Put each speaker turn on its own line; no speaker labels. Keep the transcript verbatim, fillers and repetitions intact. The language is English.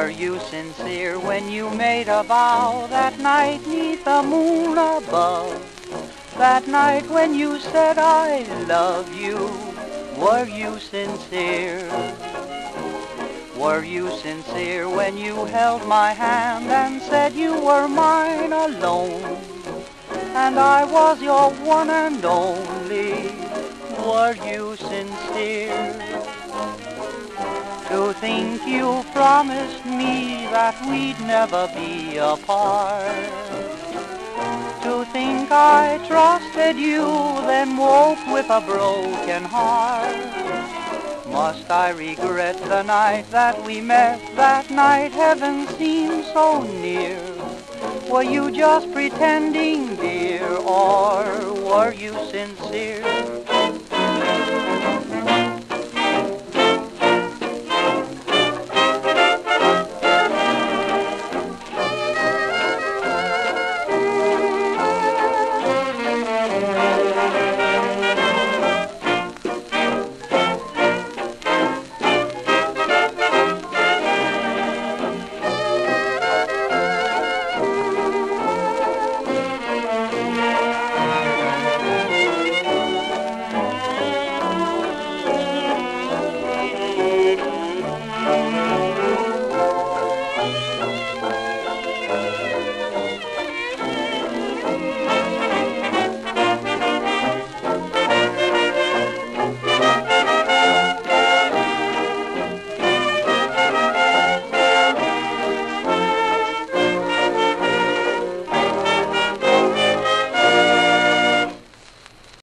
Were you sincere when you made a vow that night 'neath the moon above? That night when you said I love you, were you sincere? Were you sincere when you held my hand and said you were mine alone? And I was your one and only, were you sincere? To think you promised me that we'd never be apart. To think I trusted you, then woke with a broken heart. Must I regret the night that we met, that night heaven seemed so near? Were you just pretending, dear, or were you sincere?